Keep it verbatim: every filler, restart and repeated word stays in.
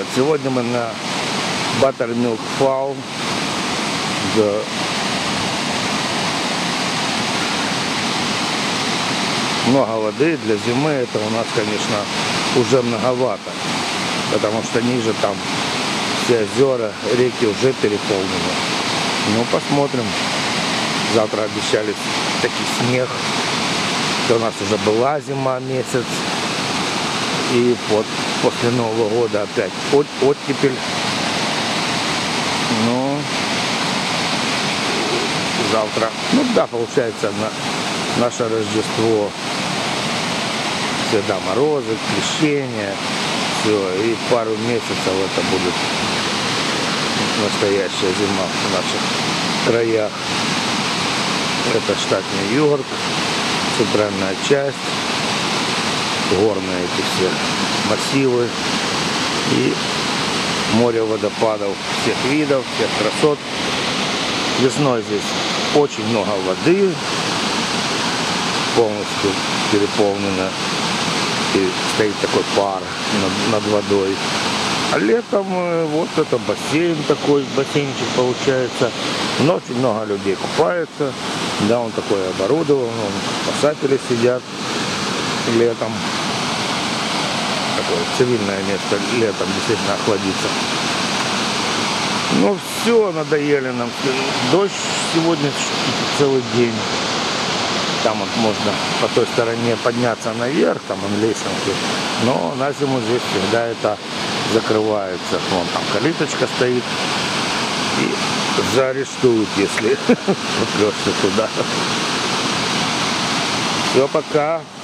Сегодня мы на Buttermilk Farm. Да. Много воды для зимы. Это у нас, конечно, уже многовато. Потому что ниже там все озера, реки уже переполнены. Ну, посмотрим. Завтра обещали такой снег. Это у нас уже была зима месяц. И вот после Нового года опять от, оттепель. Ну, завтра, ну да, получается, на наше Рождество. Всегда морозы, крещение, все. И пару месяцев это будет настоящая зима в наших краях. Это штат Нью-Йорк, центральная часть. Горные эти все массивы и море водопадов всех видов, всех красот. Весной здесь очень много воды, полностью переполнено, и стоит такой пар над, над водой. А летом вот это бассейн такой, бассейнчик получается, но очень много людей купается, да, он такой оборудован, спасатели сидят летом. Такое цивильное место летом, действительно охладиться. Ну все, надоели нам. Дождь сегодня целый день. Там вот можно по той стороне подняться наверх, там он лесенки. Но на зиму здесь всегда это закрывается. Вон там калиточка стоит. И заарештуют, если попрешься туда. Все, пока.